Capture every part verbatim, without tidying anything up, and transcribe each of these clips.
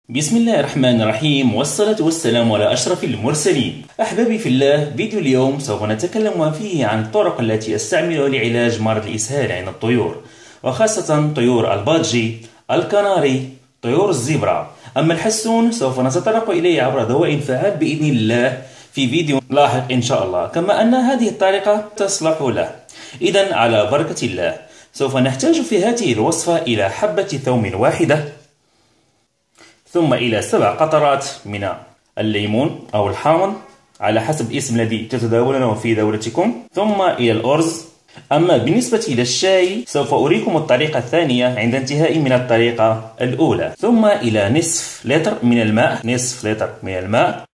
بسم الله الرحمن الرحيم، والصلاة والسلام على أشرف المرسلين. أحبابي في الله، فيديو اليوم سوف نتكلم فيه عن الطرق التي أستعملها لعلاج مرض الإسهال عند الطيور، وخاصة طيور البادجي، الكناري، طيور الزبرة. أما الحسون سوف نتطرق إليه عبر دواء فعال بإذن الله في فيديو لاحق إن شاء الله، كما أن هذه الطريقة تصلح له. إذن على بركة الله، سوف نحتاج في هذه الوصفة إلى حبة ثوم واحدة، ثم إلى سبع قطرات من الليمون أو الحامض على حسب الاسم الذي تتداولونه في دولتكم، ثم إلى الأرز. أما بالنسبة إلى الشاي سوف أريكم الطريقة الثانية عند انتهائي من الطريقة الأولى. ثم إلى نصف لتر من الماء، نصف لتر من الماء.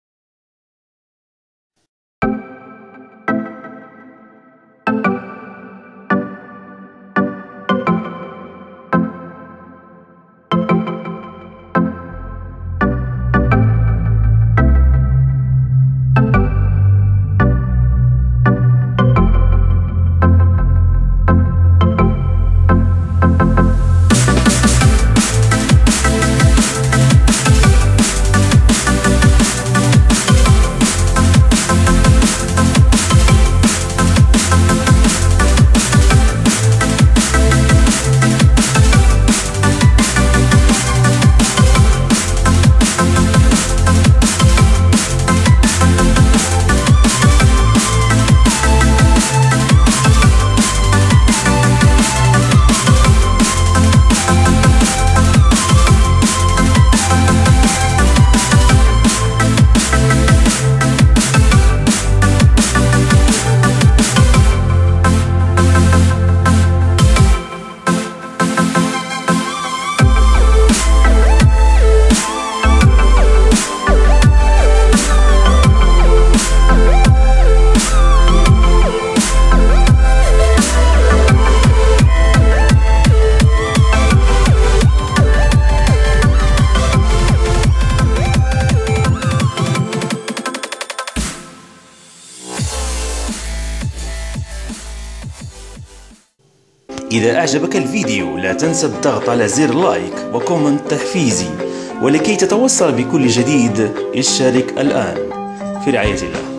إذا أعجبك الفيديو لا تنسى الضغط على زر لايك وكومنت تحفيزي، ولكي تتوصل بكل جديد اشترك الآن. في رعاية الله.